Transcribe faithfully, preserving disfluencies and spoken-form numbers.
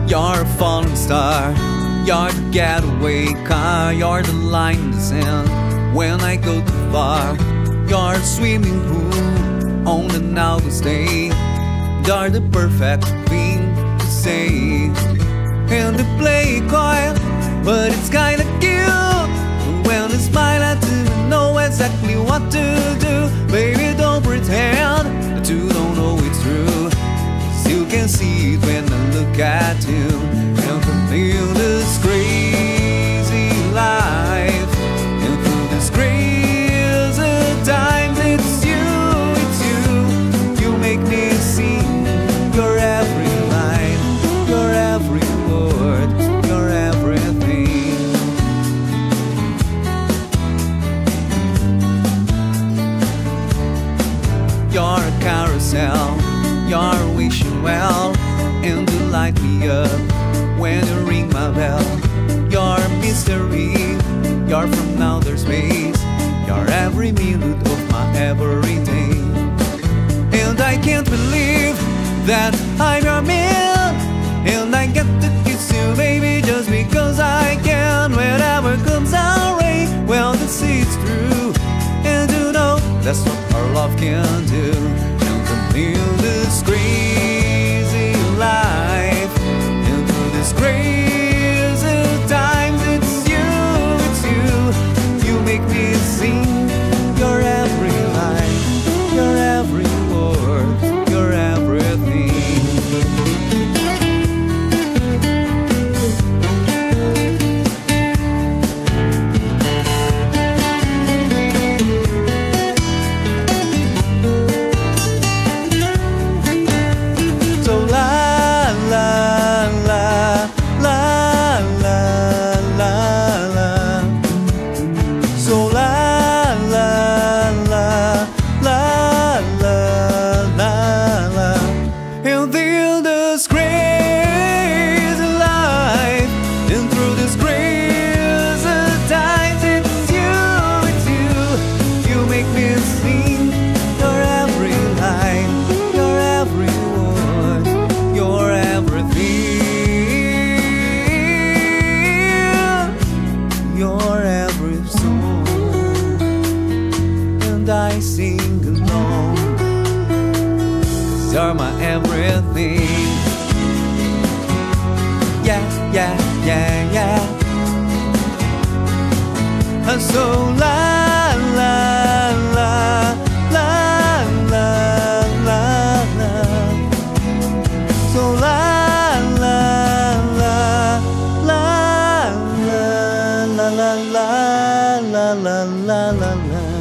You're a falling star, you're the getaway car, you're the line in the sand when I go too far. You're a swimming pool on an outdoor day. You're the perfect thing to say. And to play coy, but it's kinda cute. When you smile I do know exactly what to do. Baby, don't pretend that you don't know it's true. You can see it when I look at you. And fulfill this crazy life, and through this crazy times, it's you, it's you. You make me sing your every line, your every word, your everything. You're a carousel, you're wishing well, and you light me up when you ring my bell. You're a mystery, you're from outer space, you're every minute of my everyday. And I can't believe that I'm your man, and I get to kiss you, baby, just because I can. Whenever comes our way, well, this is true, and you know that's what our love can do. In this crazy life, and through this crazy times, it's you, it's you. You make me sing your every line, your every word, your everything. I sing along, 'cause you're my everything. Yeah, yeah, yeah, yeah. And so la la la la la la la. So la la la la la la la la la la la.